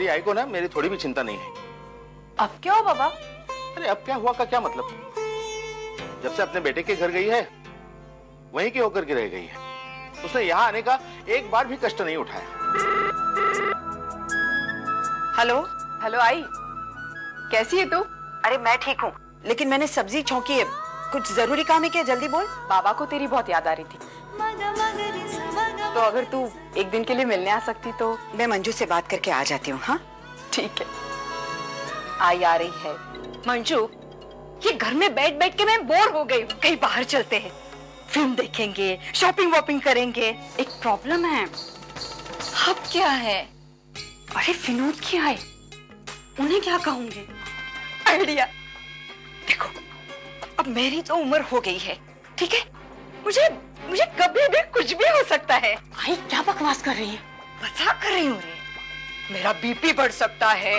आई को ना मेरी थोड़ी भी चिंता नहीं है। अब क्या हो बाबा? अरे अब क्या हुआ का क्या मतलब? जब से अपने बेटे के घर गई है वहीं की होकर के रह गई है। उसने यहाँ आने का एक बार भी कष्ट नहीं उठाया। हेलो हेलो आई, कैसी है तू? अरे मैं ठीक हूँ, लेकिन मैंने सब्जी छौंकी है। कुछ जरूरी काम है क्या? जल्दी बोल। बाबा को तेरी बहुत याद आ रही थी, तो अगर तू एक दिन के लिए मिलने आ सकती तो। मैं मंजू से बात करके आ जाती हूँ। हाँ ठीक है। आई आ रही है। मंजू, ये घर में बैठ बैठ के मैं बोर हो गई। कहीं बाहर चलते हैं, फिल्म देखेंगे, शॉपिंग वॉपिंग करेंगे। एक प्रॉब्लम है। अब क्या है? अरे विनोद की आए, उन्हें क्या कहूंगी? आइडिया। देखो अब मेरी तो उम्र हो गई है, ठीक है? मुझे कभी भी कुछ भी हो सकता है। आई क्या बकवास कर रही है? मजाक कर रही हूँ रे। मेरा बीपी बढ़ सकता है,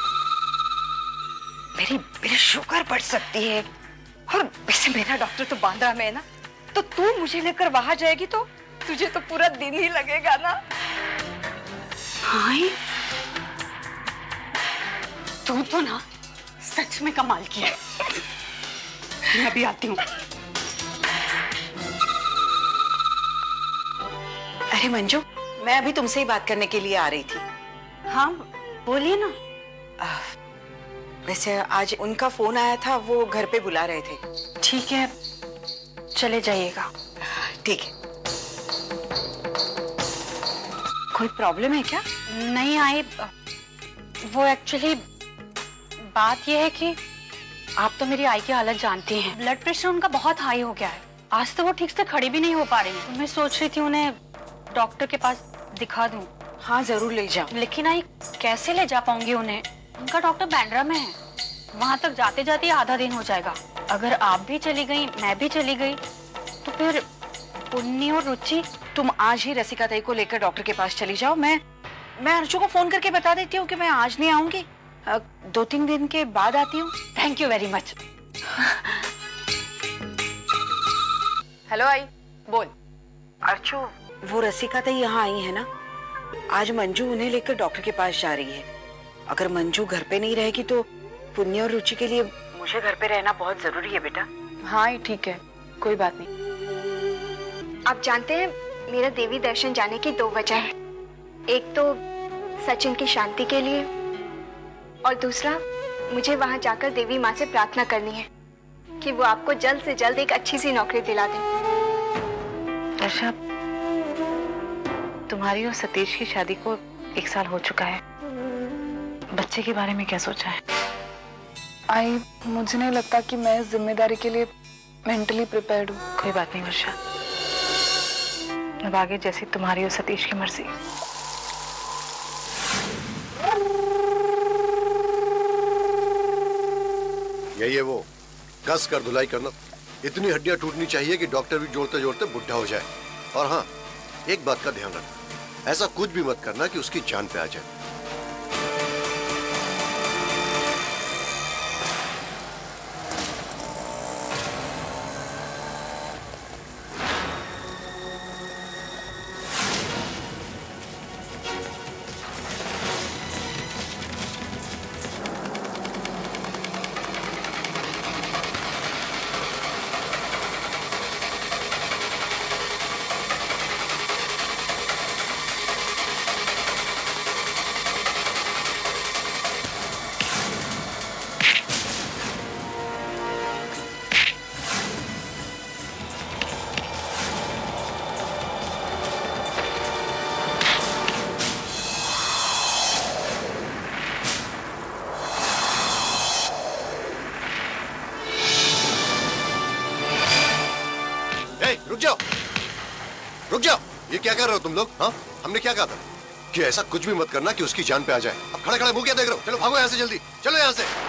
मेरी शुगर बढ़ सकती है। और वैसे मेरा डॉक्टर तो बांद्रा में है ना, तो तू मुझे लेकर वहां जाएगी तो तुझे तो पूरा दिन ही लगेगा ना। हाँ तू तो ना सच में कमाल की है। मैं अभी आती हूँ। अरे मंजू, मैं अभी तुमसे ही बात करने के लिए आ रही थी। हाँ बोलिए ना। वैसे आज उनका फोन आया था, वो घर पे बुला रहे थे। ठीक है, चले जाइएगा। ठीक है। कोई प्रॉब्लम है क्या? नहीं आई, वो एक्चुअली बात यह है कि आप तो मेरी आई की हालत जानती हैं। ब्लड प्रेशर उनका बहुत हाई हो गया है। आज तो वो ठीक से खड़ी भी नहीं हो पा रही है। मैं सोच रही थी उन्हें डॉक्टर के पास दिखा दूं। हाँ जरूर ले जाओ। लेकिन आई कैसे ले जा पाऊंगी उन्हें? उनका डॉक्टर बांद्रा में है, वहां तक जाते जाते आधा दिन हो जाएगा। अगर आप भी चली गई, मैं भी चली गई, तो फिर पुन्नी और रुचि। तुम आज ही रसिका ताई को लेकर डॉक्टर के पास चली जाओ। मैं अर्चू को फोन करके बता देती हूँ कि मैं आज नहीं आऊंगी, 2-3 दिन के बाद आती हूँ। Thank you very much. Hello आई, बोल। अर्चू, वो रसिका ताई यहाँ आई है ना, आज मंजू उन्हें लेकर डॉक्टर के पास जा रही है। अगर मंजू घर पे नहीं रहेगी तो पुण्य और रुचि के लिए मुझे घर पे रहना बहुत जरूरी है बेटा। हाँ ठीक है, कोई बात नहीं। आप जानते हैं मेरा देवी दर्शन जाने की 2 वजह है। एक तो सचिन की शांति के लिए, और दूसरा मुझे वहां जाकर देवी माँ से प्रार्थना करनी है कि वो आपको जल्द से जल्द एक अच्छी सी नौकरी दिला दें। दर्शा, तुम्हारी और सतीश की शादी को 1 साल हो चुका है। बच्चे के बारे में क्या सोचा है? आई, मुझे नहीं लगता कि मैं इस जिम्मेदारी के लिए मेंटली प्रिपेयर्ड हूँ। कोई बात नहीं वर्षा, अब आगे जैसी तुम्हारी और सतीश की मर्जी। यही है वो कस कर धुलाई करना। इतनी हड्डियां टूटनी चाहिए कि डॉक्टर भी जोड़ते जोड़ते बुढ़ा हो जाए। और हाँ, एक बात का ध्यान रखना, ऐसा कुछ भी मत करना कि उसकी जान पे आ जाए। रुक जाओ, ये क्या कर रहे हो तुम लोग? हाँ, हमने क्या कहा था कि ऐसा कुछ भी मत करना कि उसकी जान पे आ जाए। अब खड़े खड़े मुंह क्या देख रहे हो? चलो भागो यहाँ से, जल्दी चलो यहाँ से।